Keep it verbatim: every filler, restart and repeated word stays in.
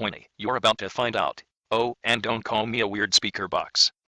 Queenie, you're about to find out. Oh, and don't call me a weird speaker box.